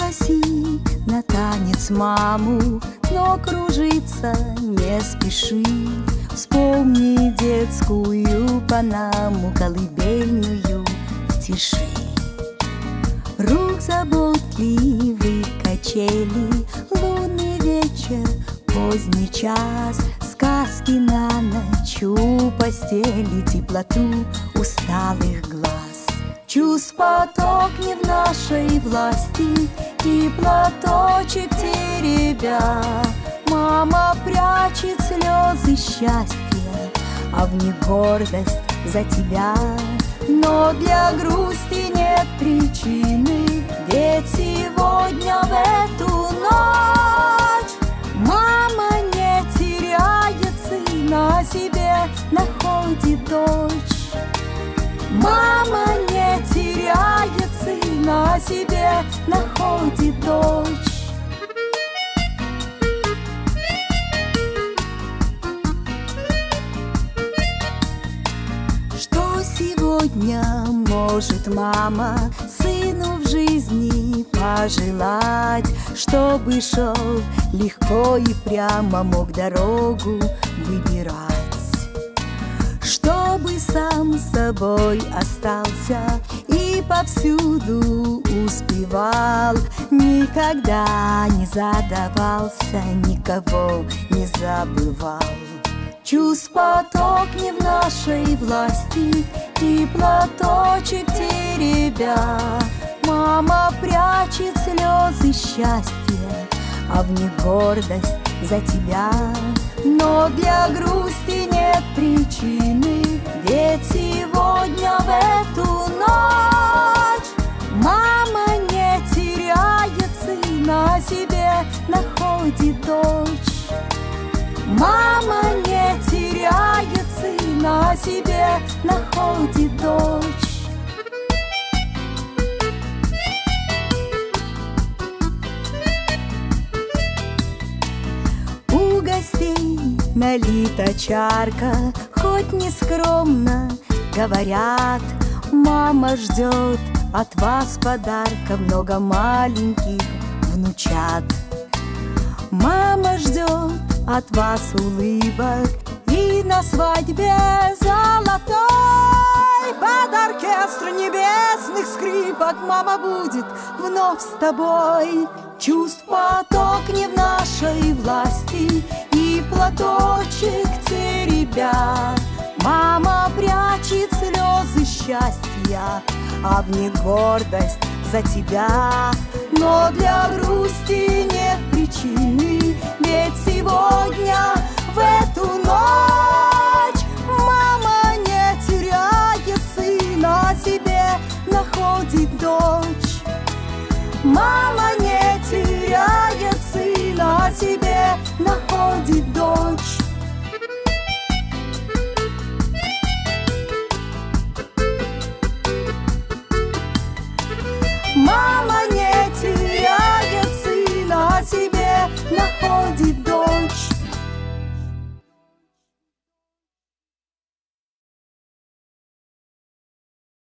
Пригласи на танец маму, но кружиться не спеши. Вспомни детскую Панаму, колыбельную в тиши. Рук заботливые качели, лунный вечер, поздний час, сказки на ночь у постели, теплоту усталых глаз. Чувств поток не в нашей власти, и платочек теребя, мама прячет слезы счастья, а в них гордость за тебя. Но для грусти нет причины, ведь сегодня в эту ночь мама не теряет сына, себе находит дочь. Мама не теряет сына, себе находит дочь. Что сегодня может мама сыну в жизни пожелать? Чтобы шел легко и прямо, мог дорогу выбирать. Чтобы сам собой остался и повсюду успевал, никогда не задавался, никого не забывал. Чувств поток не в нашей власти, и платочек теребя, мама прячет слезы счастья, а в них гордость за тебя. Но для грусти нет причины, ведь сегодня в эту ночь мама не теряет сына, себе находит дочь. Мама не теряет сына, себе находит дочь. У гостей налита чарка, хоть не скромно говорят, мама ждет от вас подарка, много маленьких внучат. Мама ждет от вас улыбок и на свадьбе золотой под оркестр небесных скрипок мама будет вновь с тобой. Чувств поток не в нашей власти, и платочек теребя, мама прячет слезы счастья, а в них гордость за тебя. Но для грусти нет причины, ведь сегодня в эту ночь мама не теряет сына, себе находит дочь. Мама не теряет сына, себе находит дочь. Мама